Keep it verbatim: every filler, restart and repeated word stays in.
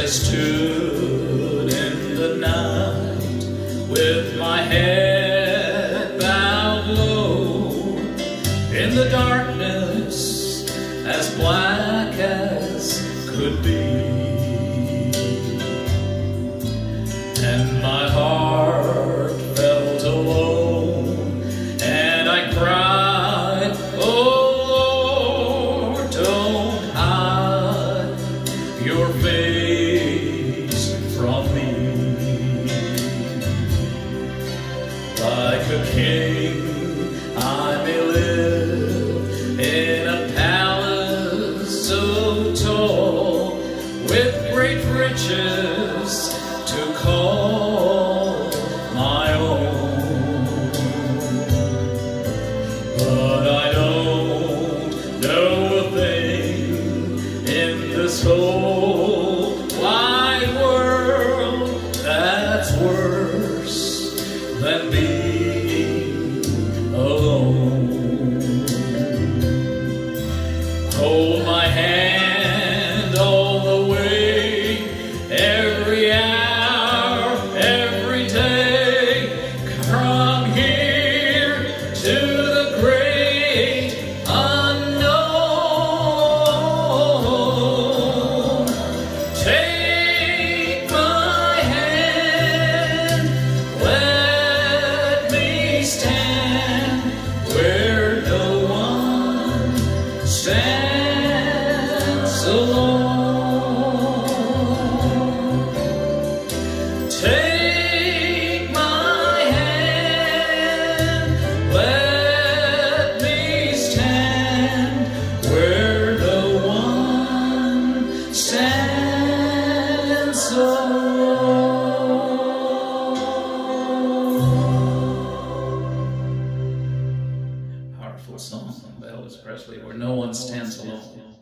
stood in the night with my head bowed low in the darkness as black as could be, and my heart felt alone, and I cried, "Oh Lord, don't hide your face from me." Like a king I may live in a palace so tall, with great riches to call my own, but I don't know a thing in this whole wide world that's worse than being alone. Hold my hand all the way, every hour, every day, from here to the great unknown. Take my hand, let me stand where no one stands alone. Take my hand, let me stand where no one stands alone. Powerful song by Elvis Presley, where no one stands alone.